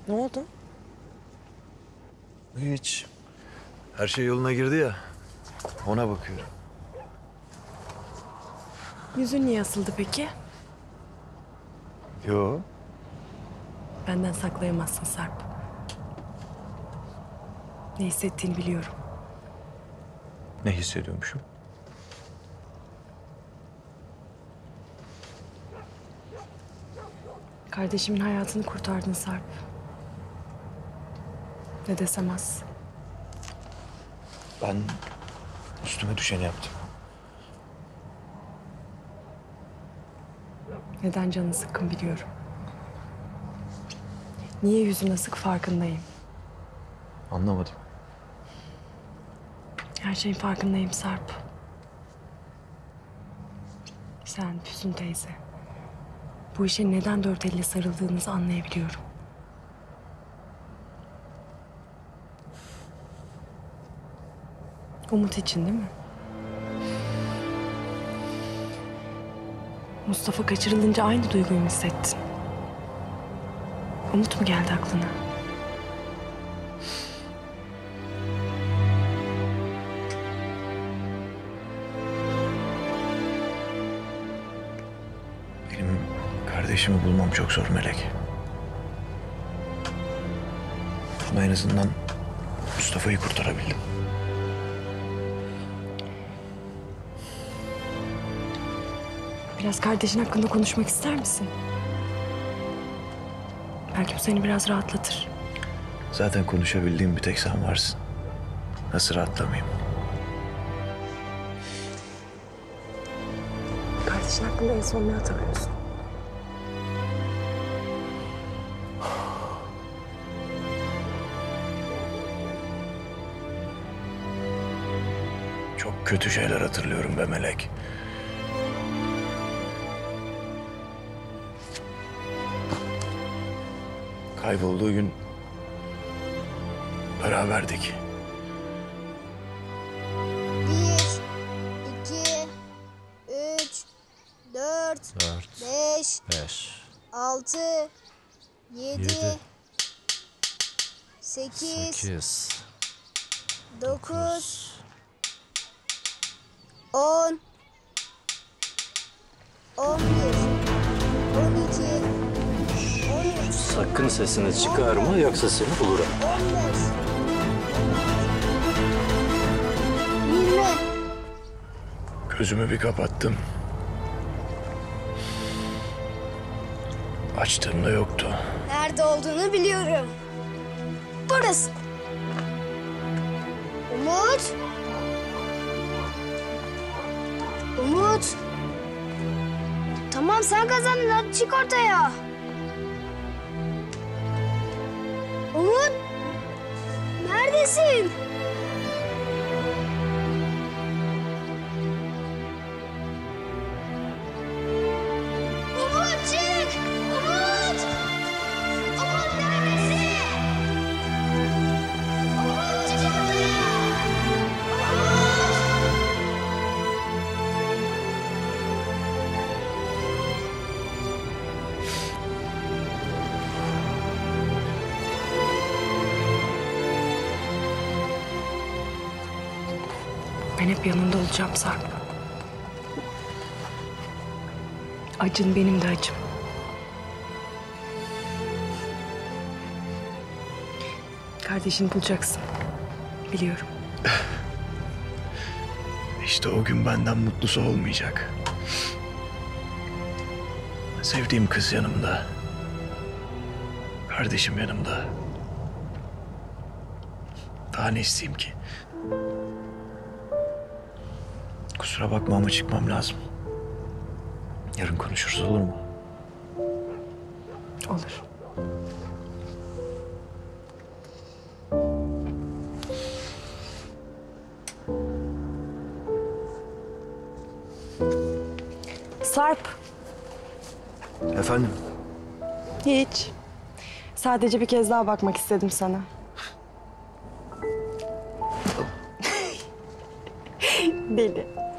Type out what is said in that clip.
Ne oldu? Hiç. Her şey yoluna girdi ya. Ona bakıyorum. Yüzün niye asıldı peki? Yo. Benden saklayamazsın Sarp. Ne hissettiğini biliyorum. Ne hissediyormuşum? Kardeşimin hayatını kurtardın Sarp. Ne desem az. Ben üstüme düşeni yaptım. Neden canın sıkkın biliyorum. Niye yüzün asık farkındayım. Anlamadım. Her şeyin farkındayım Sarp. Sen, Füsun teyze. Bu işe neden dört elle sarıldığınızı anlayabiliyorum. Umut için değil mi? Mustafa kaçırılınca aynı duyguyu mu hissettin? Umut mu geldi aklına? Benim kardeşimi bulmam çok zor Melek. Ama en azından Mustafa'yı kurtarabildim. Biraz kardeşin hakkında konuşmak ister misin? Belki bu seni biraz rahatlatır. Zaten konuşabildiğim bir tek sen varsın. Nasıl rahatlamayayım? Kardeşin hakkında en son ne hatırlıyorsun? Çok kötü şeyler hatırlıyorum be Melek. Kaybolduğu gün beraberdik. 1, 2, 3, 4, 5, 6, 7, 8, 9, 10, 11, 12, 13, Sakın sesini çıkarma yoksa seni bulurum. 15, 20. Gözümü bir kapattım. Açtığımda yoktu. Nerede olduğunu biliyorum. Burası. Umut. Umut. Tamam sen kazandın, hadi çık ortaya. Umut. Neredesin? Umut çık. Umut. Umut neredesin? Umut çık ortaya. Ben hep yanında olacağım Sarp. Acın benim de acım. Kardeşini bulacaksın. Biliyorum. İşte o gün benden mutlusu olmayacak. Sevdiğim kız yanımda. Kardeşim yanımda. Daha ne isteyeyim ki? Kusura bakma ama çıkmam lazım. Yarın konuşuruz, olur mu? Olur. Sarp. Efendim? Hiç. Sadece bir kez daha bakmak istedim sana. Deli.